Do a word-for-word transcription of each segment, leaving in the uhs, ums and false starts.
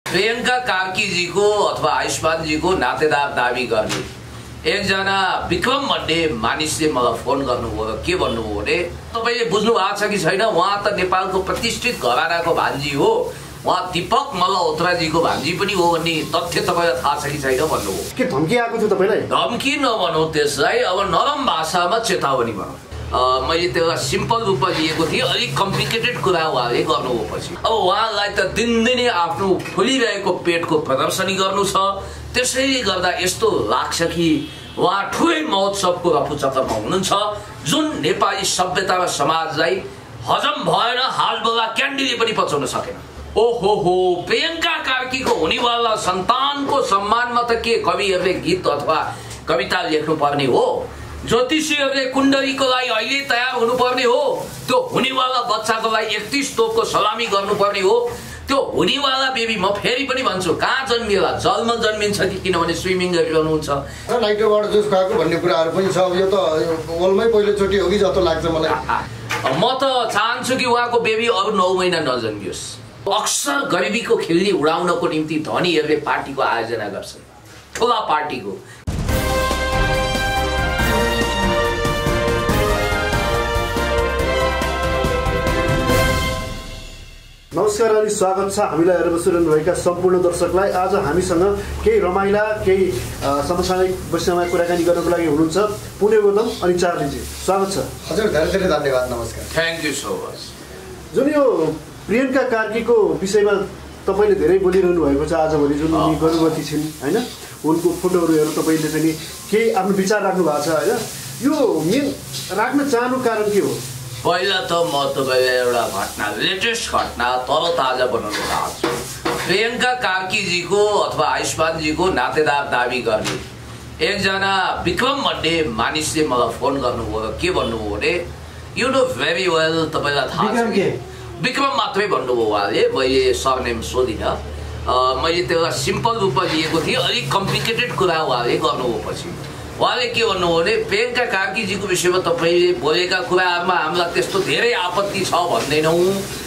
प्रियंका कार्की जी को अथवा आयुष्मान जी को नातेदार दावी गर्ने एकजना विक्रम भन्ने मानिसले मलाई फोन गर्नुभयो र के भन्नुभयो भने तपाईले बुझ्नु भएको छ कि छैन, उहाँ त नेपालको प्रतिष्ठित घरानाको भान्जी हो, उहाँ दीपक मल्होत्राजीको भान्जी पनि हो भन्ने तथ्य तपाईलाई थाहा छ कि छैन भन्नुभयो। के धम्की आएको थियो तपाईलाई? धम्की नभनौ, त्यसलाई अब नरम भाषामा चेतावनी भनौँ। मैले त्यसलाई सिम्पल रूपमा लिएको थिएँ, अलिक कम्प्लिकेटेड कुरा उहाँले गर्नुभयो। पछि अब उहाँलाई त दिनदिनै आफ्नो फुलिरहेको पेटको प्रदर्शनी गर्नु छ, त्यसैले गर्दा यस्तो लाग्छ कि उहाँ ठुलै महोत्सवको रफुचक्करमा हुनुहुन्छ, जुन नेपाली सभ्यता र समाजलाई हजम भएन, हालबेला क्यान्डीले पनि पचाउन सकेन। ओहो हो, प्रियंका कार्कीको हुनेवाला सन्तानको सम्मानमा त के कविहरूले गीत अथवा कविता लेख्नु पर्ने हो? ज्योतिषीहरूले कुण्डलीको लागि अहिले तयार हुनुपर्ने हो? त्यो हुनेवाला बच्चाको लागि एकतीस तोपको सलामी गर्नुपर्ने हो? त्यो हुनेवाला बेबी म फेरि पनि भन्छु, कहाँ जन्मिएला? जलमा जन्मिन्छ कि किनभने स्विमिङ गरिरहनुहुन्छ? नाइटोबाट जुस खाएको भन्ने कुराहरू पनि छ। यो त वर्ल्डमै पहिलोचोटि हो कि जस्तो लाग्छ मलाई। म त चाहन्छु कि उहाँको बेबी अरू नौ महिना नजन्मियोस्। अक्सर गरिबीको खिल्ली उडाउनको निम्ति धनीहरूले पार्टीको आयोजना गर्छन्, ठुला पार्टीको। नमस्कार अनि स्वागत छ हामीलाई हेरेर बसिरहनु भएका सम्पूर्ण दर्शकलाई। आज हामीसँग केही रमाइला केही समसामयिक विषयमा कुराकानी गर्नको लागि हुनुहुन्छ पुण्य गौतम अनि चार्लीजी। स्वागत छ। हजुर, धेरै धेरै धन्यवाद, नमस्कार। Thank you so much. जुन यो प्रियंका कार्कीको विषयमा तपाईँले धेरै बोलिरहनु भएको छ आजभोलि, जुन उनी गर्भवती छिन् होइन, उनको फोटोहरू हेरेर तपाईँले चाहिँ केही आफ्नो विचार राख्नु भएको छ होइन, यो मेन राख्न चाहनु कारण के हो? पहिला त म तपाईँलाई एउटा घटना, लेटेस्ट घटना तल ताजा बनाउन चाहन्छु। प्रियंका कार्कीजीको अथवा आयुष्मानजीको नातेदार दावी गर्ने एकजना विक्रम भन्ने मानिसले मलाई फोन गर्नुभयो र के भन्नुभयो भने यु नो भेरी वेल, तपाईँलाई थाहा छ विक्रम मात्रै भन्नुभयो उहाँले, मैले सरनेम सोधिनँ। मैले त्यसलाई सिम्पल रूपमा लिएको थिएँ, अलिक कम्प्लिकेटेड कुरा उहाँले गर्नुभयो। पछि उहाँले के भन्नुभयो भने प्रियंका कार्कीजीको विषयमा तपाईँले बोलेका कुराहरूमा हामीलाई त्यस्तो धेरै आपत्ति छ भन्दैनौँ,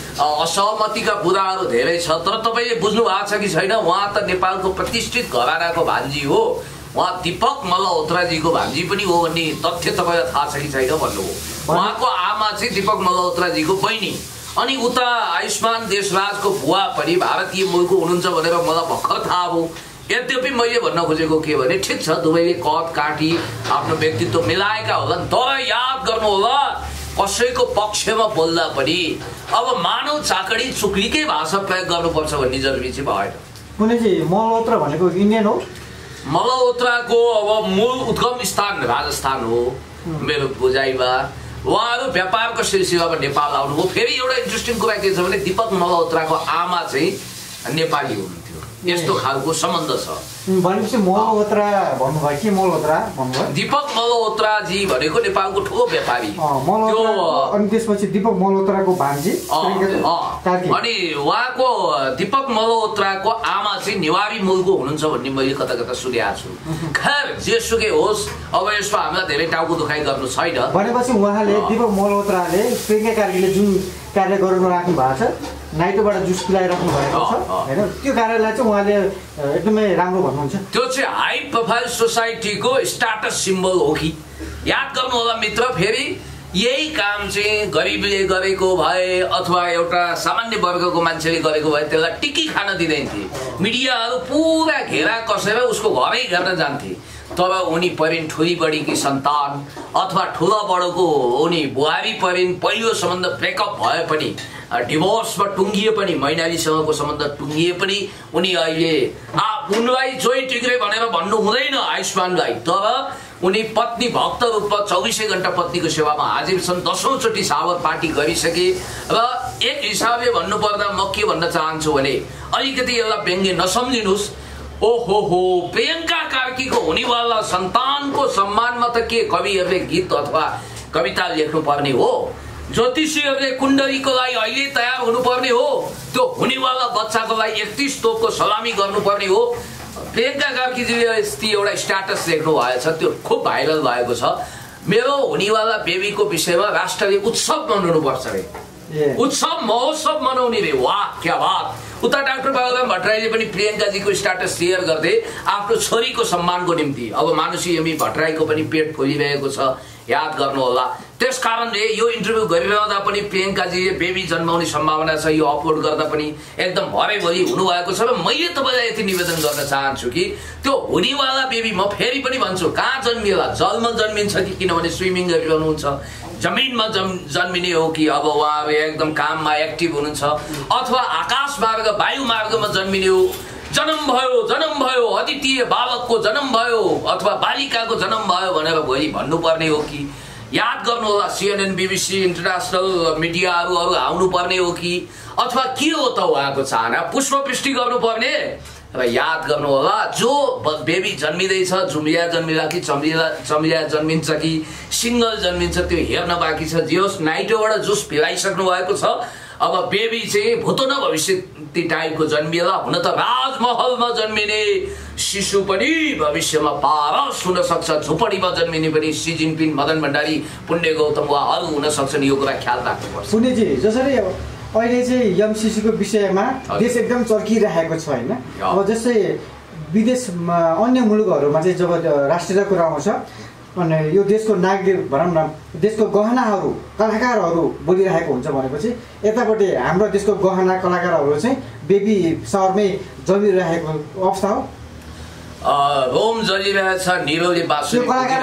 असहमतिका कुराहरू धेरै छ, तर तपाईँले बुझ्नु भएको छ कि छैन, उहाँ त नेपालको प्रतिष्ठित घरानाको भान्जी हो, उहाँ दीपक मल्होत्राजीको भान्जी पनि हो भन्ने तथ्य तपाईँलाई थाहा छ कि छैन भन्नुभयो। उहाँको आमा चाहिँ दीपक मल्होत्राजीको बहिनी, अनि उता आयुष्मान देशराजको बुवा पनि भारतीय मूलको हुनुहुन्छ भनेर मलाई भर्खर थाहा भयो। यद्यपि मैले भन्न खोजेको के भने ठिक छ, दुवैले कद काटी आफ्नो व्यक्तित्व मिलाएका होला, तर याद गर्नु होला कसैको पक्षमा बोल्दा पनि अब मानव चाकडी चुक्लीकै भाषा प्रयोग गर्नुपर्छ भन्ने जरुरी चाहिँ भएन। कुनै चाहिँ मल्होत्रा भनेको इन्डियन हो? मल्होत्राको अब मूल उद्गम स्थान राजस्थान हो मेरो बुझाइमा। उहाँहरू व्यापारको सिलसिलामा नेपाल आउनुभयो। फेरि एउटा इन्ट्रेस्टिङ कुरा के छ भने दीपक मल्होत्राको आमा चाहिँ नेपाली हुनुहुन्थ्यो, यस्तो खालको सम्बन्ध छ। भनेपछि मल्होत्रा भन्नुभयो कि मल्होत्रा भन्नुभयो? दीपक मल्होत्राजी भनेको नेपालको ठुलो व्यापारी। अनि त्यसपछि दीपक मल्होत्राको भान्जी अनि उहाँको दीपक मल्होत्राको आमा चाहिँ नेवारी मूलको हुनुहुन्छ भन्ने मैले कता कता सुनेको छु। खैर जेसुकै होस्, अब यसमा हामीलाई धेरै टाउको दुखाइ गर्नु छैन। भनेपछि उहाँले दीपक मल्होत्राले प्रियंका कार्कीले जुन कार्य गर्नु राख्नु भएको छ, नाइटोबाट जुस पिलाइराख्नु भएको छ होइन, त्यो कार्यलाई चाहिँ उहाँले एकदमै राम्रो भन्नुहुन्छ। त्यो चाहिँ हाई प्रोफाइल सोसाइटीको स्टाटस सिम्बल हो कि? याद गर्नु होला मित्र, फेरि यही काम चाहिँ गरिबले गरेको भए अथवा एउटा सामान्य वर्गको मान्छेले गरेको भए त्यसलाई टिकी खान दिँदैन थिए। मिडियाहरू पुरा घेरा कसेर उसको घरै हेर्न जान्थे, तर उनी परिन् ठुली बडीकी सन्तान अथवा ठुला बडोको उनी बुहारी परिन्, पहिलो सम्बन्ध ब्रेकअप भए पनि, डिभोर्समा टुङ्गिए पनि, मैनालीसँगको सम्बन्ध टुङ्गिए पनि उनी अहिले आ उनलाई जोइ टिग्रे भनेर भन्नु हुँदैन आयुष्मानलाई, तर उनी पत्नी भक्त रूपमा चौबिसै घण्टा पत्नीको सेवामा हाजिर छन्। दसौँ चोटि सावर पार्टी गरिसके र एक हिसाबले भन्नुपर्दा म के भन्न चाहन्छु भने अलिकति यसलाई व्यङ्ग्य नसम्झिनुहोस्। ओहो हो, प्रियंका कार्कीको हुनेवाला सन्तानको सम्मानमा त के कविहरूले गीत अथवा कविता लेख्नु पर्ने हो? ज्योतिषीहरूले कुण्डलीको लागि अहिले तयार हुनुपर्ने हो? त्यो हुनेवाला बच्चाको लागि एकतीस तोपको सलामी गर्नुपर्ने हो? प्रियंका कार्कीजीले यस्तै एउटा स्ट्याटस लेख्नु भएको छ, त्यो खुब भाइरल भएको छ। मेरो हुनेवाला बेबीको विषयमा राष्ट्रले उत्सव मनाउनु पर्छ रे, उत्सव महोत्सव मनाउने रे। वाह क्या बात! उता डाक्टर बाबुराम भट्टराईले पनि प्रियङ्काजीको स्ट्याटस सेयर गर्दै आफ्नो छोरीको सम्मानको निम्ति अब मानुषी एमी भट्टराईको पनि पेट फुलिरहेको छ, याद गर्नुहोला। त्यस कारणले यो इन्टरभ्यू गरिरहँदा पनि प्रियङ्काजीले बेबी जन्माउने सम्भावना छ, यो अपलोड गर्दा पनि एकदम भरैभरि हुनुभएको छ। र मैले तपाईँलाई यति निवेदन गर्न चाहन्छु कि त्यो हुनेवाला बेबी म फेरि पनि भन्छु कहाँ जन्मिएला, जलमा जन्मिन्छ कि किनभने स्विमिङ गरिरहनुहुन्छ, जमिनमा जम जन्मिने हो कि अब उहाँहरू एकदम काममा एक्टिभ हुनुहुन्छ, अथवा आकाश मार्ग वायु मार्गमा जन्मिने हो, जन्म भयो जन्म भयो अद्वितीय बालकको जन्म भयो अथवा बालिकाको जन्म भयो भनेर भोलि भन्नुपर्ने हो कि, याद गर्नुहोला सिएनएन बीबीसी इन्टरनेसनल मिडियाहरू अरू आउनु पर्ने हो कि, अथवा के हो त उहाँको चाहना, पुष्पवृष्टि गर्नुपर्ने। र याद गर्नुहोला जो बेबी जन्मिँदैछ, जुम्लिया जन्मिला कि चम्लिया चम्लिया जन्मिन्छ कि सिङ्गल जन्मिन्छ त्यो हेर्न बाँकी छ। जे होस् नाइटोबाट जुस पिलाइसक्नु भएको छ, अब बेबी चाहिँ भूतो न भविष्य टाइपको जन्मिएला। हुन त राजमहलमा जन्मिने शिशु पनि भविष्यमा पारस हुन सक्छ, झुपडीमा जन्मिने पनि सी जिनपिङ, मदन भण्डारी, पुण्य गौतम वा अरू हुन सक्छन्, यो कुरा ख्याल राख्नुपर्छ। पुण्यजी जसरी अहिले चाहिँ यम शिशुको विषयमा देश एकदम चर्किरहेको छ होइन, अब जस्तै विदेशमा अन्य मुलुकहरूमा चाहिँ जब राष्ट्रिय कुरा आउँछ अनि यो देशको नागरिक भनौँ न देशको गहनाहरू कलाकारहरू बोलिरहेको हुन्छ भनेपछि यतापट्टि हाम्रो देशको गहना कलाकारहरू चाहिँ बेबी सहरमै जमिरहेको अवस्था हो। रोम जलिरहेछ, निरोले बाँसुरी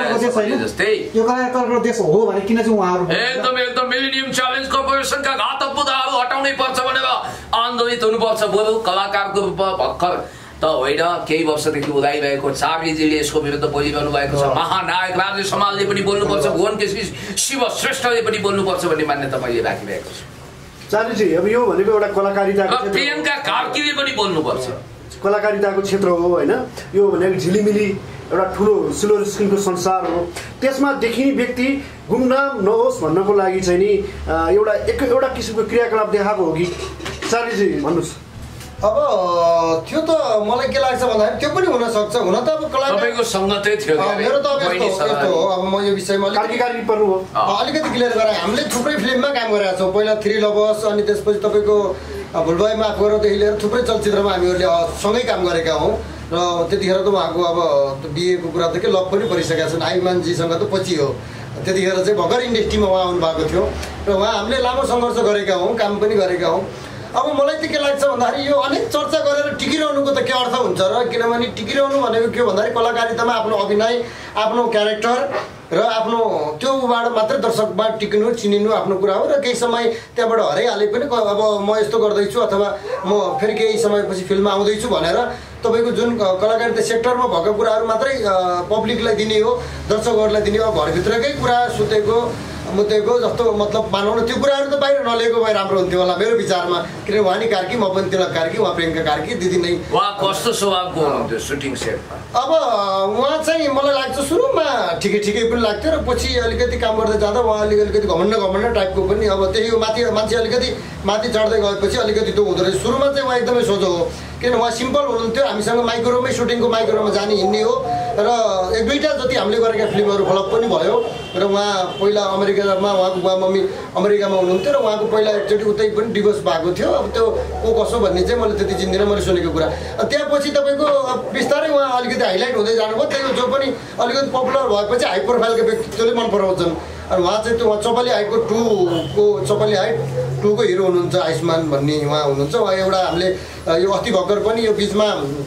जस्तै यो कलाकारको देश हो भने किन चाहिँ उहाँहरू एकदम एकदम मिलेनियम च्यालेन्ज कर्पोरेसनका घातक मुद्दाहरू हटाउनै पर्छ भनेर आन्दोलित हुनुपर्छ। बरु कलाकारको रूपमा भर्खर त होइन केही वर्षदेखि उदाइरहेको चार्लीजीले यसको विरुद्ध बोलिरहनु भएको छ, महानायक राजेश समालले पनि बोल्नुपर्छ, भुवन केसी शिव श्रेष्ठले पनि बोल्नुपर्छ भन्ने मान्यता मैले राखिरहेको छु। चार्लीजी अब यो भनेको एउटा कलाकारिताको प्रियङ्का कार्कीले पनि बोल्नुपर्छ, कलाकारिताको क्षेत्र हो होइन, यो भनेको झिलिमिली एउटा ठुलो सिल्भर स्क्रिनको संसार हो, त्यसमा देखिने व्यक्ति गुमनाम नहोस् भन्नको लागि चाहिँ नि एउटा एक एउटा किसिमको क्रियाकलाप देखाएको हो कि चार्लीजी भन्नुहोस्। अब त्यो त मलाई के लाग्छ भन्दाखेरि त्यो पनि हुनसक्छ, हुन त अब तपाईँको सङ्गतै थियो, मेरो त अब यस्तो हो। अब म यो विषयमा कार्की पर्नु हो अलिकति क्लियर गराएँ। हामीले थुप्रै फिल्ममा काम गरेका छौँ, पहिला थ्री लभर्स अनि त्यसपछि तपाईँको भुलभए माफ गरेरदेखि लिएर थुप्रै चलचित्रमा हामीहरूले सँगै काम गरेका हौँ। र त्यतिखेर त उहाँको अब बिएको कुरा त के लभ पनि परिसकेका छन्, आयुमानजीसँग त पछि हो, त्यतिखेर चाहिँ भर्खर इन्डस्ट्रीमा उहाँ आउनुभएको थियो र उहाँ हामीले लामो सङ्घर्ष गरेका हौँ, काम पनि गरेका हौँ। अब मलाई चाहिँ के लाग्छ भन्दाखेरि यो अनेक चर्चा गरेर टिकिरहनुको त के अर्थ हुन्छ र, किनभने टिकिरहनु भनेको के भन्दाखेरि कलाकारितामा आफ्नो अभिनय, आफ्नो क्यारेक्टर र आफ्नो त्योबाट मात्रै दर्शकमा टिक्नु चिनिनु आफ्नो कुरा हो। र केही समय त्यहाँबाट हराइहाले पनि अब म यस्तो गर्दैछु अथवा म फेरि केही समयपछि फिल्ममा आउँदैछु भनेर तपाईँको जुन कलाकारिता सेक्टरमा भएको कुराहरू मात्रै पब्लिकलाई दिने हो, दर्शकहरूलाई दिने हो। घरभित्रकै कुरा सुतेको मुद्देको जस्तो मतलब मानौँ न त्यो कुराहरू त बाहिर नलिएको भए राम्रो हुन्थ्यो होला मेरो विचारमा, किनभने उहाँ नि कार्की, म पनि तिलक कार्की, उहाँ प्रियङ्का कार्की दिदी नै। उहाँ कस्तो स्वभावको हुनुहुन्थ्यो सुटिङ सेटमा? अब उहाँ चाहिँ मलाई लाग्छ सुरुमा ठिकै ठिकै पनि लाग्थ्यो र पछि अलिकति काम गर्दै जाँदा उहाँ अलिक अलिकति घमण्ड घमण्ड टाइपको पनि, अब त्यही हो माथि मान्छे अलिकति माथि चढ्दै गएपछि अलिकति त्यो हुँदो रहेछ। सुरुमा चाहिँ उहाँ एकदमै सोझो हो, किन उहाँ सिम्पल हुनुहुन्थ्यो, हामीसँग माइक्रोमै सुटिङको माइक्रोमा जाने हिँड्ने हो र एक दुईवटा जति हामीले गरेका फिल्महरू फ्लप पनि भयो। र उहाँ पहिला अमेरिकामा उहाँको बुवा मम्मी अमेरिकामा हुनुहुन्थ्यो र उहाँको पहिला एकचोटि उतै पनि डिभोर्स भएको थियो। अब त्यो को कसो भन्ने चाहिँ मैले त्यति चिन्दिनँ, मैले सुनेको कुरा। त्यहाँपछि तपाईँको बिस्तारै उहाँ अलिकति हाइलाइट हुँदै जानुभयो, त्यही जो पनि अलिकति पपुलर भएपछि हाई प्रोफाइलको व्यक्तित्वले मन पराउँछन्। अनि उहाँ चाहिँ त्यो उहाँ चपली हाइटको टूको चपली हाइट टूको हिरो हुनुहुन्छ, आयुष्मान भन्ने उहाँ हुनुहुन्छ। उहाँ एउटा हामीले यो अस्ति भर्खर पनि यो बिचमा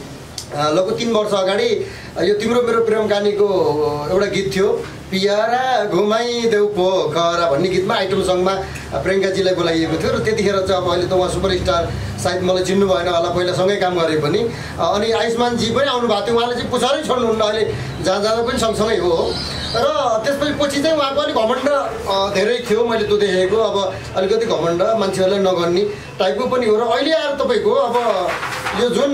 लगभग तिन वर्ष अगाडि यो तिम्रो मेरो प्रेम कहानीको एउटा गीत थियो, पियारा घुमाइदेऊ पोखरा भन्ने गीतमा आइटम सङ्गमा प्रियङ्काजीलाई बोलाइएको थियो। र त्यतिखेर चाहिँ अब अहिले त उहाँ सुपरस्टार सायद मलाई चिन्नु भएन होला, पहिला सँगै काम गरे पनि। अनि आयुष्मानजी पनि आउनु भएको थियो, उहाँले चाहिँ पुछारै छोड्नुहुन्न, अहिले जहाँ जाँदा पनि सँगसँगै हो। र त्यसपछि पछि चाहिँ उहाँको अलिक घमण्ड धेरै थियो, मैले त्यो देखेको। अब अलिकति घमण्ड मान्छेहरूलाई नगर्ने टाइपको पनि हो। र अहिले आएर तपाईँको अब यो जुन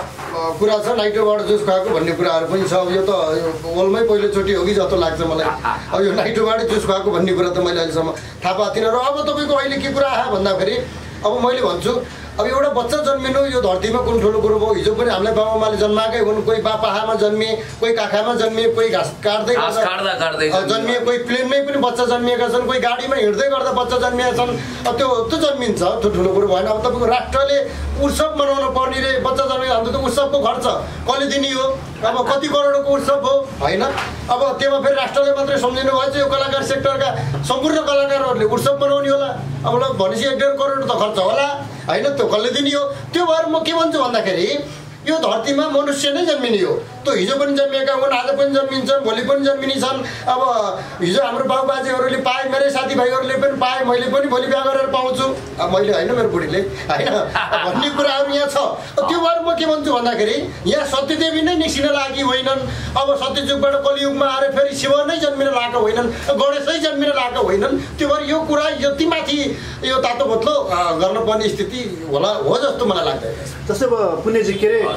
कुरा छ नाइटोबाट जुस खुवाएको भन्ने कुराहरू पनि छ, यो त वर्ल्डमै पहिलोचोटि हो कि जस्तो लाग्छ मलाई। अब यो नाइटोबाट जुस खुवाएको भन्ने कुरा त मैले अहिलेसम्म थाहा पाएको थिइनँ। र अब तपाईँको अहिले के कुरा आयो भन्दाखेरि अब मैले भन्छु अब एउटा बच्चा जन्मिनु यो धरतीमा कुन ठुलो कुरो भयो। हिजो पनि हामीलाई बाबाआमाले जन्माएकै हुन्, कोही पाहाडमा जन्मिए, कोही काखामा जन्मिए, कोही घाँस काट्दै जन्मिए, कोही प्लेनमै पनि बच्चा जन्मिएका छन्, कोही गाडीमा हिँड्दै गर्दा बच्चा जन्मिएका छन्। अब त्यो त्यो जन्मिन्छ, त्यो ठुलो कुरो भएन। अब तपाईँको राष्ट्रले उत्सव मनाउनु पर्ने रे, बच्चा जन्मिए हाम्रो त उत्सवको खर्च कसले दिने हो? अब कति करोडको उत्सव हो होइन? अब त्यसमा फेरि राष्ट्रले मात्रै सम्झिनु भएछ, यो कलाकार सेक्टरका सम्पूर्ण कलाकारहरूले उत्सव मनाउने होला। अब ल भनेपछि एक डेढ करोड त खर्च होला होइन, त्यो कसले दिने हो? त्यो भएर म के भन्छु भन्दाखेरि यो धरतीमा मनुष्य नै जन्मिने हो। त्यो हिजो पनि जन्मिएका हुन्, आज पनि जन्मिन्छन्, भोलि पनि जन्मिने छन्। अब हिजो हाम्रो बाबुबाजेहरूले पाए, मेरै साथीभाइहरूले पनि पाए, मैले पनि भोलि बिहा गरेर पाउँछु। अब मैले होइन, मेरो बुढीले होइन भन्ने कुराहरू यहाँ छ। त्यो भएर म के भन्छु भन्दाखेरि यहाँ सत्यदेवी नै निस्किन लागि होइनन्। अब सत्ययुगबाट कलियुगमा आएर फेरि शिव नै जन्मिन लागेका होइनन्, गणेशै जन्मिन लागेका होइनन्। त्यो भएर यो कुरा यति माथि यो तातो बत्लो गर्नुपर्ने स्थिति होला हो जस्तो मलाई लाग्दैन। जस्तै अब पुण्यजी के अरे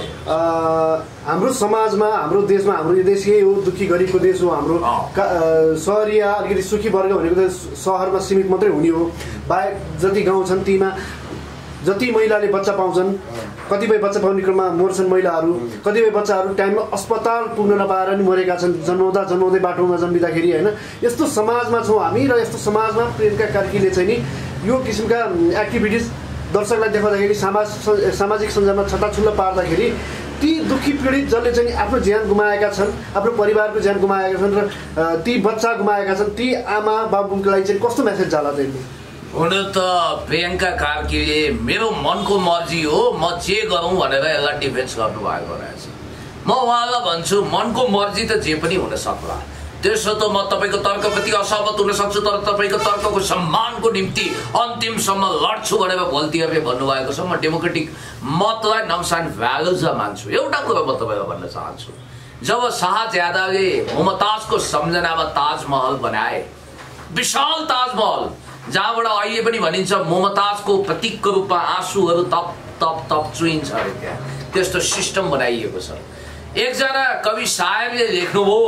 हाम्रो समाजमा, हाम्रो देशमा, हाम्रो यो देश यही हो, दुःखी गरिबको देश हो हाम्रो। सहरिया अलिकति सुखी वर्ग भनेको त सहरमा सीमित मात्रै हुने हो। बाहेक जति गाउँ छन् तीमा जति महिलाले बच्चा पाउँछन्, कतिपय बच्चा पाउने क्रममा मर्छन् महिलाहरू, कतिपय बच्चाहरू टाइममा अस्पताल पुग्न नपाएर नि मरेका छन्, जन्माउँदा जन्माउँदै बाटोमा जन्मिँदाखेरि होइन। यस्तो समाजमा छौँ हामी र यस्तो समाजमा प्रियङ्का कार्कीले चाहिँ नि यो किसिमका एक्टिभिटिज दर्शकलाई देखाउँदाखेरि समाज सामाजिक सञ्जालमा छट्टाछुल्ला पार्दाखेरि ती दुःखी पीडित जसले चाहिँ आफ्नो ज्यान गुमाएका छन्, आफ्नो परिवारको ज्यान गुमाएका छन् र ती बच्चा गुमाएका छन्, ती आमा बाबुको लागि चाहिँ कस्तो मेसेज जाला चाहिँ? हुन त प्रियङ्का कार्कीले मेरो मनको मर्जी हो, म जे गरौँ भनेर यसलाई डिफेन्स गर्नुभएको रहेछ। म उहाँलाई भन्छु मनको मर्जी त जे पनि हुन सक्ला, त्यसो त म तपाईँको तर्कप्रति असहमत हुन सक्छु, तर तपाईँको तर्कको सम्मानको निम्ति अन्तिमसम्म लड्छु भनेर भोल्तीहरूले भन्नुभएको छ। म डेमोक्रेटिक मतलाई नम्स एन्ड भ्यालुजमा मान्छु। एउटा कुरा म तपाईँलाई भन्न चाहन्छु, जब शाहज्यादाले मुमताजको सम्झनामा ताजमहल बनाए, विशाल ताजमहल जहाँबाट अहिले पनि भनिन्छ मुमताजको प्रतीकको रूपमा आँसुहरू तप तप तप चुइन्छ अरे, त्यहाँ त्यस्तो सिस्टम बनाइएको छ। एकजना कवि सायरले लेख्नुभयो,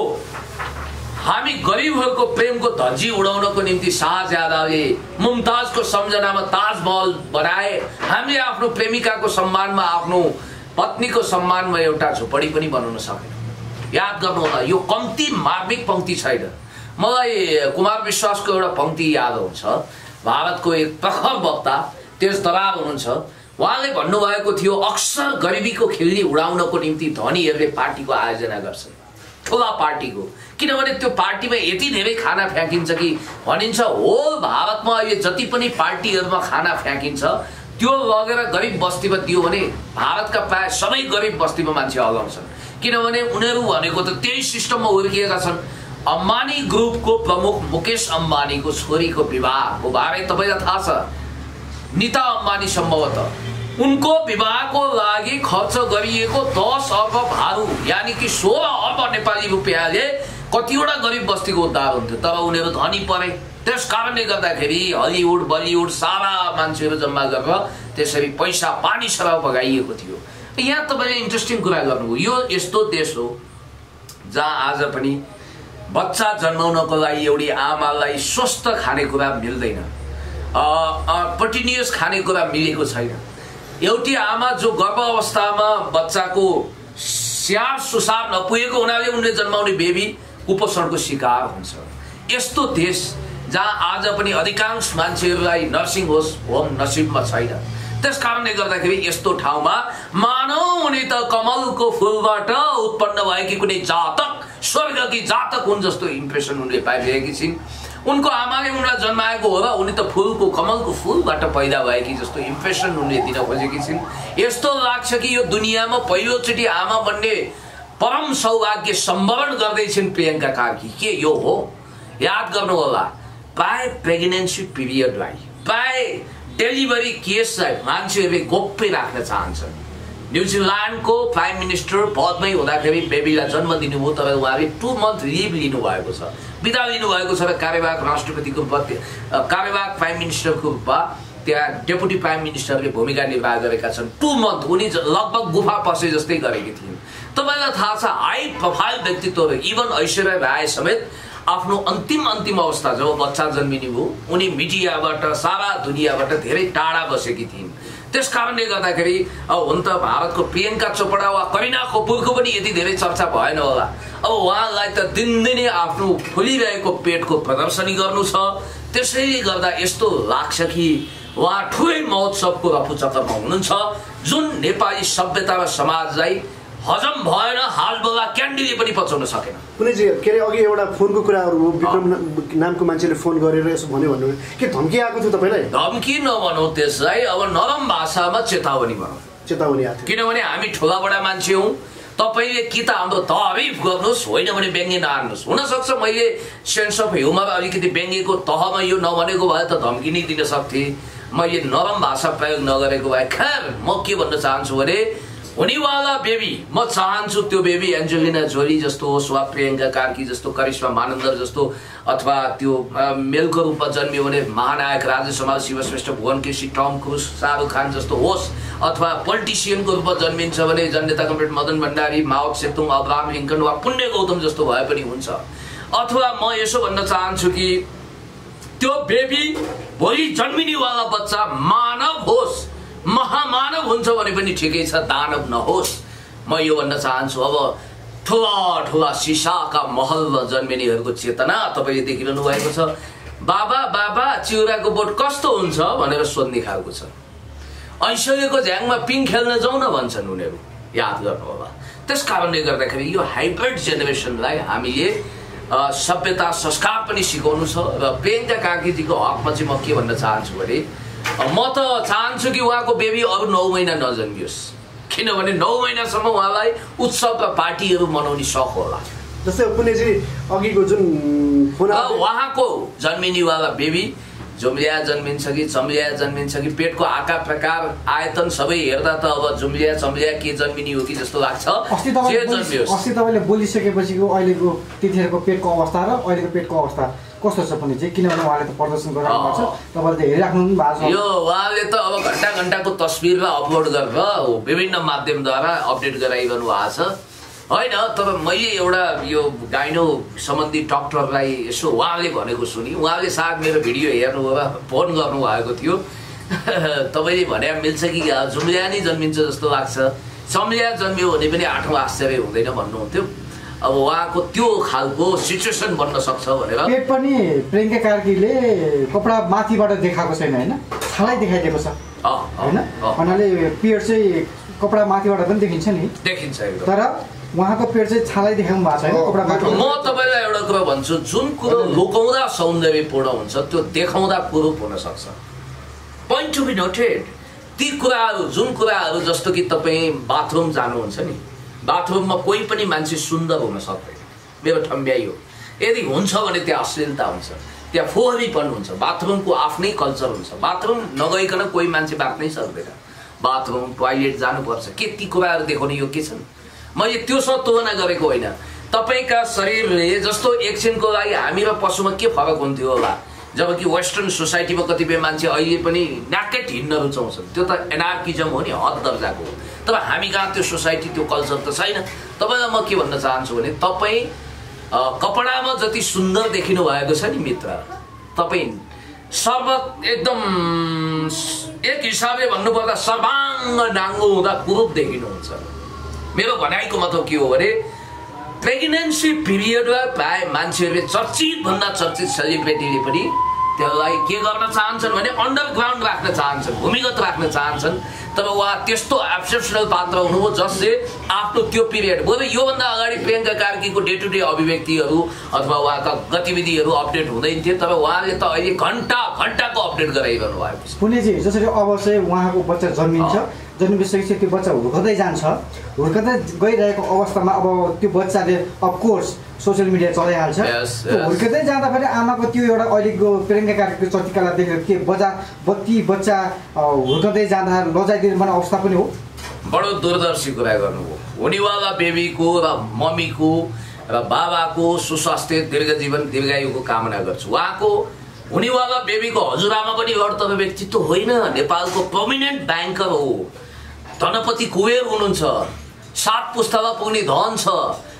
हामी गरिबहरूको प्रेमको धज्जी उडाउनको निम्ति शाहज्यादाले मुमताजको सम्झनामा ताजमहल बनाए, हामीले आफ्नो प्रेमिकाको सम्मानमा, आफ्नो पत्नीको सम्मानमा एउटा झुपडी पनि बनाउन सकेन। याद गर्नु होला, यो कम्ती मार्मिक पंक्ति छैन। मलाई कुमार विश्वासको एउटा पंक्ति याद आउँछ। भारतको एक प्रखर वक्ता तेज तरार हुनुहुन्छ, उहाँले भन्नुभएको थियो, अक्सर गरिबीको खिल्ली उडाउनको निम्ति धनीहरूले पार्टीको आयोजना गर्छन्, ठुला पार्टीको, किनभने त्यो पार्टीमा यति धेरै खाना फ्याँकिन्छ कि भनिन्छ होल भारतमा अहिले जति पनि पार्टीहरूमा खाना फ्याँकिन्छ त्यो लगेर गरिब बस्तीमा दियो भने भारतका प्राय सबै गरिब बस्तीमा मान्छे अगाउँछन्, किनभने उनीहरू भनेको त त्यही सिस्टममा हुर्किएका छन्। अम्बानी ग्रुपको प्रमुख मुकेश अम्बानीको छोरीको विवाहको बारे तपाईँलाई थाहा छ? नीता अम्बानी सम्भवतः उनको विवाहको लागि खर्च गरिएको दस अर्ब भारु यानी कि सोह्र अर्ब नेपाली रुपियाँले कतिवटा गरिब बस्तीको उद्धार हुन्थ्यो, तर उनीहरू धनी परे। त्यस कारणले गर्दाखेरि हलिउड बलिउड सारा मान्छेहरू जम्मा गरेर त्यसरी पैसा पानी सराउ बगाइएको थियो। यहाँ तपाईँले इन्ट्रेस्टिङ कुरा गर्नुभयो, यो यस्तो देश हो जहाँ आज पनि बच्चा जन्माउनको लागि एउटी आमालाई स्वस्थ खानेकुरा मिल्दैन, प्रोटिनियस खानेकुरा मिलेको छैन। एउटी आमा जो गर्भ अवस्थामा बच्चाको स्याहार सुसार नपुगेको हुनाले उनले जन्माउने बेबी कुपोषणको शिकार हुन्छ। यस्तो देश जहाँ आज पनि अधिकांश मान्छेहरूलाई नर्सिङ होम नसिबमा छैन। त्यस कारणले गर्दाखेरि यस्तो ठाउँमा मानौ उनी त कमलको फुलबाट उत्पन्न भएकी कुनै जातक, स्वर्गकी जातक हुन् जस्तो इम्प्रेसन उनले पाइरहेकी छिन्। उनको आमाले उनलाई जन्माएको हो र उनी त फुलको कमलको फुलबाट पैदा भएकी जस्तो इम्प्रेसन उनले दिन खोजेकी छिन्। यस्तो लाग्छ कि यो दुनियाँमा पहिलोचोटि आमा बन्ने परम सौभाग्य सम्वरण गर्दैछिन् प्रियङ्का कार्की। के यो हो? याद गर्नु होला, प्राय प्रेग्नेन्सी पिरियडलाई, प्राय डेलिभरी केसलाई मान्छेहरूले गोप्य राख्न चाहन्छन्। न्युजिल्यान्डको प्राइम मिनिस्टर पदमै हुँदाखेरि बेबीलाई जन्म दिनुभयो, तर उहाँले टु मन्थ लिभ लिनुभएको छ, बिदा लिनुभएको छ र कार्यवाहक राष्ट्रपतिको पद, कार्यवाहक प्राइम मिनिस्टरको रूपमा त्यहाँ डेपुटी प्राइम मिनिस्टरले भूमिका निर्वाह गरेका छन्। टु मन्थ उनी लगभग गुफा पसे जस्तै गरेकी थिइन्। तपाईँलाई थाहा छ, हाई प्रोफाइल व्यक्तित्वहरू इभन ऐश्वर्या राय समेत आफ्नो अन्तिम अन्तिम अवस्था जब बच्चा जन्मिने भयो उनी मिडियाबाट सारा दुनियाँबाट धेरै टाढा बसेकी थिइन्। त्यस कारणले गर्दाखेरि हुन त भारतको प्रियङ्का चोपडा वा करिना कपुरको पनि यति धेरै चर्चा भएन होला। अब उहाँलाई त दिनदिनै आफ्नो फुलिरहेको पेटको प्रदर्शनी गर्नु छ, त्यसैले गर्दा यस्तो लाग्छ कि उहाँ ठुलै महोत्सवको रफुचक्करमा हुनुहुन्छ, जुन नेपाली सभ्यता र समाजलाई हजम भएन। हालबेला क्यान्डीले पनि पचाउन सकेन। कुनैजी के अरे अघि एउटा फोनको कुराहरू हो, विक्रम नामको मान्छेले फोन गरेर यसो भन्यो भन्नु के धम्की आएको थियो तपाईँलाई? धम्की नभनौँ त्यसलाई, अब नरम भाषामा चेतावनी भनौँ। चेतावनी आएको, किनभने हामी ठुला बडा मान्छे हौँ। तपाईँले कि त हाम्रो तारिफ गर्नुहोस्, होइन भने व्यङ्ग्य नहान्नुहोस्। हुनसक्छ मैले सेन्स अफ ह्युमर अलिकति व्यङ्ग्यको तहमा यो नभनेको भए त धम्की नै दिन सक्थेँ। मैले नरम भाषा प्रयोग नगरेको भए। खैर, म के भन्न चाहन्छु भने हुनेवाला बेबी, म चाहन्छु त्यो बेबी एन्जेलिना जोली जस्तो होस् वा प्रियङ्का कार्की जस्तो, करिश्मा मानन्दर जस्तो, अथवा त्यो मेलको रूपमा जन्मियो भने महानायक राजेशमाल शिवश्रेष्ठ, भुवन केसी, टम क्रुज, शाहरुख खान जस्तो होस्, अथवा पोलिटिसियनको रूपमा जन्मिन्छ भने जननेता comrade Madan Bhandari, Mao Tsetung, Abraham Lincoln वा पुण्य गौतम जस्तो भए पनि हुन्छ। अथवा म यसो भन्न चाहन्छु कि त्यो बेबी भोलि जन्मिनेवाला बच्चा मानव होस्, महामानव हुन्छ भने पनि ठिकै छ, दानव नहोस्। म यो भन्न चाहन्छु। अब ठुला ठुला सिसाका महलमा जन्मिनेहरूको चेतना तपाईँले देखिरहनु भएको छ। बाबा बाबा चिउराको बोट कस्तो हुन्छ भनेर सोध्ने खालको छ। ऐश्वर्यको झ्याङमा पिङ खेल्न जाउँ न भन्छन् उनीहरू, याद गर्नु होला। त्यस कारणले गर्दाखेरि यो हाइब्रिड जेनेरेसनलाई हामीले सभ्यता संस्कार पनि सिकाउनु छ। र प्रियङ्का कार्कीजीको हकमा चाहिँ म के भन्न चाहन्छु भने म त चाहन्छु कि उहाँको बेबी अरू नौ महिना नजन्मियोस्, किनभने नौ महिनासम्म उहाँलाई उत्सव र पार्टीहरू मनाउने सौक होला। जस्तै पुण्यजी अघिको जुन उहाँको जन्मिनेवाला बेबी जुम्लिया जन्मिन्छ कि चम्लिया जन्मिन्छ कि पेटको आकार प्रकार आयतन सबै हेर्दा त अब जुम्लिया चम्लिया के जन्मिने हो कि जस्तो लाग्छ। अस्ति तपाईँले बोलिसकेपछिको अहिलेको त्यतिखेरको पेटको अवस्था र अहिलेको पेटको अवस्था कस्तो छ पनि चाहिँ, किनभने उहाँले त प्रदर्शन गरिरहेको छ, तपाईँले त हेरिराख्नु भएको छ। यो उहाँले त अब घन्टा घन्टाको तस्बिरलाई अपलोड गरेर विभिन्न माध्यमद्वारा अपडेट गराइरहनु भएको छ होइन। तर मैले एउटा यो गाइनो सम्बन्धी डक्टरलाई यसो उहाँले भनेको सुनि, उहाँले सायद मेरो भिडियो हेर्नु र फोन गर्नुभएको थियो। तपाईँले भने मिल्छ कि जुम्लिया नै जन्मिन्छ जस्तो लाग्छ, चम्लिया जन्मियो भने पनि आठौँ आश्चर्य हुँदैन भन्नुहुन्थ्यो। अब उहाँको त्यो खालको सिचुएसन बन्न सक्छ भनेर। पेट पनि प्रियङ्का कार्कीले कपडा माथिबाट देखाएको छैन होइन, छालै देखाइदिएको छ होइन। भन्नाले पेट चाहिँ कपडा माथिबाट पनि देखिन्छ नि, देखिन्छ, तर उहाँको पेट चाहिँ छालै देखाउनु भएको छैन कपडा माथि। म तपाईँलाई एउटा कुरा भन्छु, जुन कुरो लुकाउँदा सौन्दर्यपूर्ण हुन्छ त्यो देखाउँदा कुरूप हुन सक्छ। Point to be noted. ती कुराहरू जुन कुराहरू जस्तो कि तपाईँ बाथरुम जानुहुन्छ नि, बाथरुममा कोही पनि मान्छे सुन्दर हुन सक्दैन, मेरो ठम्ब्याइ हो। यदि हुन्छ भने त्यहाँ अश्लीलता हुन्छ, त्यहाँ फोहोरीपन हुन्छ। बाथरुमको आफ्नै कल्चर हुन्छ, बाथरुम नगइकन कोही मान्छे बाँच्नै सक्दैन। बाथरुम टोयलेट जानुपर्छ, के ती कुराहरू देखाउने यो के छन्? मैले त्योसँग तुलना गरेको होइन। तपाईँका शरीरले जस्तो एकछिनको लागि हामी र पशुमा के फरक हुन्थ्यो होला, जबकि वेस्टर्न सोसाइटीमा कतिपय मान्छे अहिले पनि न्याकेट हिँड्न रुचाउँछन्, त्यो त एनार्किजम हो नि, हद दर्जाको। तर हामी कहाँ त्यो सोसाइटी त्यो कल्चर त छैन। तपाईँलाई म के भन्न चाहन्छु भने तपाईँ कपडामा जति सुन्दर देखिनु भएको छ नि मित्र, तपाईँ सर्व एकदम एक हिसाबले भन्नुपर्दा सर्वाङ्ग नाङ्गो हुँदा कुरूप देखिनुहुन्छ। मेरो भनाइको मतलब के हो भने प्रेग्नेन्सी पिरियडमा प्राय मान्छेहरूले चर्चित भन्दा चर्चित सेलिब्रेटीले पनि त्यसलाई के गर्न चाहन्छन् भने अन्डरग्राउन्ड राख्न चाहन्छन्, भूमिगत राख्न चाहन्छन्। तर उहाँ त्यस्तो एक्सेप्सनल पात्र हुनुभयो जसले आफ्नो त्यो पिरियड, बरु योभन्दा अगाडि प्रियङ्का कार्कीको डे टु डे अभिव्यक्तिहरू अथवा उहाँका गतिविधिहरू अपडेट हुँदैन थिए, तर उहाँले त अहिले घन्टा घन्टाको अपडेट गराइरहनु भएको छ। पुण्यजी जसरी अब चाहिँ उहाँको बच्चा जन्मिन्छ, जन्मिसकेपछि त्यो बच्चा हुर्कँदै जान्छ, हुर्कँदै गइरहेको अवस्थामा अब त्यो बच्चाले अफकोर्स सोसियल मिडिया चलाइहाल्छ। हुर्कँदै जाँदाखेरि आमाको त्यो एउटा अहिलेको प्रियङ्का कार्कीको चर्चिकालाई देखेर के बजा बत्ती बच्चा हुर्कँदै जाँदा लजाइदिनु पर्ने अवस्था पनि हो। बडो दूरदर्शी कुरा गर्नुभयो। हुनेवाला बेबीको र मम्मीको र बाबाको सुस्वास्थ्य, दीर्घ जीवन, दीर्घायुको कामना गर्छु। उहाँको हुनेवाला बेबीको हजुरआमा पनि अर्थव्य व्यक्तित्व होइन, नेपालको प्रोमिनेन्ट ब्याङ्कर हो, धनपति कुबेर हुनुहुन्छ, सात पुस्तामा पुग्ने धन छ,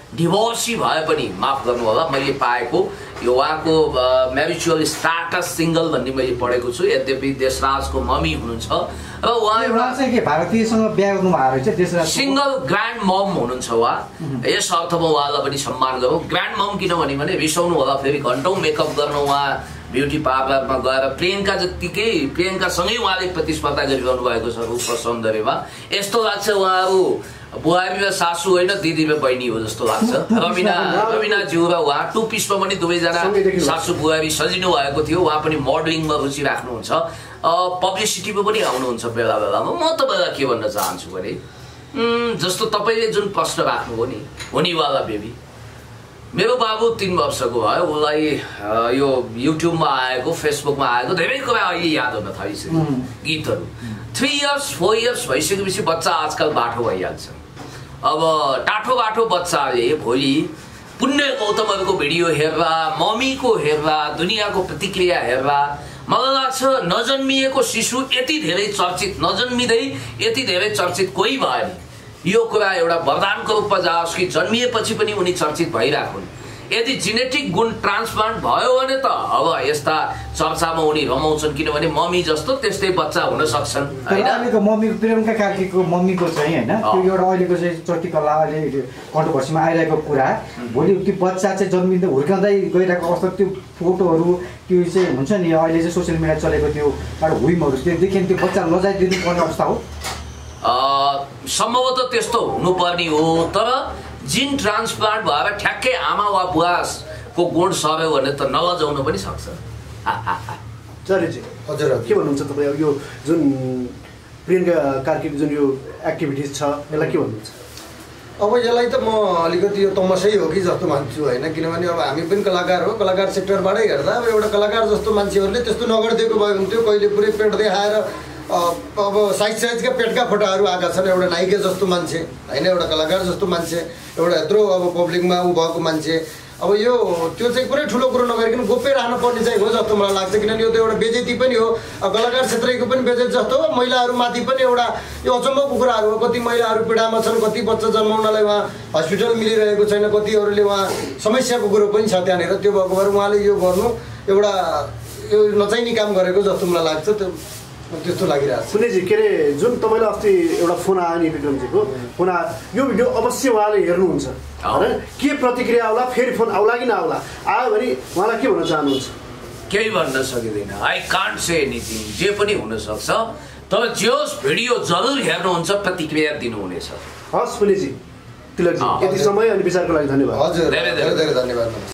डिभोर्सी भए पनि माफ गर्नु होला मैले पाएको यो उहाँको म्यारिचुअल स्टाटस सिङ्गल भन्ने मैले पढेको छु यद्यपि देशराजको मम्मी हुनुहुन्छ र उहाँ एउटा के भारतीयसँग बिहा गर्नु भएको रहेछ देशराज सिङ्गल ग्रान्ड मम हुनुहुन्छ उहाँ यस अर्थमा उहाँलाई पनि सम्मान गरौँ ग्रान्ड मम किनभने भने रिसाउनु होला फेरि घन्टौँ मेकअप गर्न उहाँ ब्युटी पार्लरमा गएर प्रियङ्का जत्तिकै प्रियङ्कासँगै उहाँले प्रतिस्पर्धा गरिरहनु भएको छ रूप र सौन्दर्यमा यस्तो लाग्छ उहाँहरू बुहारी र सासू होइन दिदी र बहिनी हो जस्तो लाग्छ रविना रविनाज्यू र उहाँ टु पिसमा पनि दुवैजना सासू बुहारी सजिनु भएको थियो उहाँ पनि मोडलिङमा रुचि राख्नुहुन्छ पब्लिसिटीमा पनि आउनुहुन्छ बेला बेलामा म तपाईँलाई के भन्न चाहन्छु भने जस्तो तपाईँले जुन प्रश्न राख्नुभयो नि हुनेवाला बेबी मेरो बाबु तीन वर्षको भयो उसलाई यो युट्युबमा आएको फेसबुकमा आएको धेरै कुरा अहिले याद हुन थालिसक्यो गीतहरू थ्री इयर्स फोर इयर्स भइसकेपछि बच्चा आजकल बाठो भइहाल्छ अब टाठो बाठो बच्चाले भोलि पुण्य गौतमहरूको भिडियो हेर्दा मम्मीको हेर्दा दुनियाँको प्रतिक्रिया हेर्दा मलाई लाग्छ नजन्मिएको शिशु यति धेरै चर्चित नजन्मिँदै यति धेरै चर्चित कोही भएन यो कुरा एउटा वरदानको रूपमा जाओस् कि जन्मिएपछि पनि उनी चर्चित भइराखुन् यदि जेनेटिक गुण ट्रान्सप्लान्ट भयो भने त अब यस्ता चर्चामा उनी रमाउँछन् किनभने मम्मी जस्तो त्यस्तै बच्चा हुन सक्छन् हैन अहिलेको मम्मी प्रियङ्का कार्कीको मम्मीको चाहिँ हैन त्यो एउटा अहिलेको चाहिँ चर्टिकला अहिले कन्ट्रोभर्सीमा आइरहेको कुरा भोलि त्यो बच्चा चाहिँ जन्मिँदै हुर्काउँदै गइरहेको अवस्था त्यो फोटोहरू त्यो चाहिँ हुन्छ नि अहिले चाहिँ सोसियल मिडिया चलेको त्यो एउटा हुइमहरू त्यो देख्यो त्यो बच्चा लजाइदिनु पर्ने अवस्था हो सम्भवतः त्यस्तो हुनुपर्ने हो तर जिन ट्रान्सप्लान्ट भएर ठ्याक्कै आमा वा बुवाको गुण सर्यो भने त नलजाउन पनि सक्छ चलेजी हजुर के भन्नुहुन्छ तपाईँ अब यो जुन प्रियङ्का कार्कीको जुन यो एक्टिभिटिज छ यसलाई के भन्नुहुन्छ अब यसलाई त म अलिकति यो तमसै हो कि जस्तो मान्छु होइन किनभने अब हामी पनि कलाकार हो कलाकार सेक्टरबाटै हेर्दा अब एउटा कलाकार जस्तो मान्छेहरूले त्यस्तो नगरिदिएको भए हुन्थ्यो कहिले पुरै पेट देखाएर अब साइज साइजका पेटका फोटाहरू आएका छन् एउटा नायिका जस्तो मान्छे होइन एउटा कलाकार जस्तो मान्छे एउटा यत्रो अब पब्लिकमा ऊ भएको मान्छे अब यो त्यो चाहिँ पुरै ठुलो कुरो नगरिकन गोप्य राख्नु पर्ने चाहिँ हो जस्तो मलाई लाग्छ किनभने यो त एउटा बेजेती पनि हो कलाकार क्षेत्रको पनि बेजेती जस्तो हो महिलाहरूमाथि पनि एउटा यो अचम्मको कुराहरू हो कति महिलाहरू पीडामा छन् कति बच्चा जन्माउनलाई उहाँ हस्पिटल मिलिरहेको छैन कतिहरूले उहाँ समस्याको कुरो पनि छ त्यहाँनिर त्यो भएको भएर उहाँले यो गर्नु एउटा यो नचाहिने काम गरेको जस्तो मलाई लाग्छ त्यो त्यस्तो लागिरहेको छ सुनेजी के अरे जुन तपाईँलाई अस्ति एउटा फोन आयो नि विक्रमजीको फोन आयो यो भिडियो अवश्य उहाँले हेर्नुहुन्छ होइन के प्रतिक्रिया आउला फेरि फोन आउला कि नआउला आयो भने उहाँलाई के भन्न चाहनुहुन्छ केही भन्न सकिँदैन आई कान्ट से एनिथिङ जे पनि हुनसक्छ तर जे होस् भिडियो जरुर हेर्नुहुन्छ प्रतिक्रिया दिनुहुनेछ हस् सुनेजी तिलकजी यति समय अनि विचारको लागि धन्यवाद हजुर धेरै धेरै धन्यवाद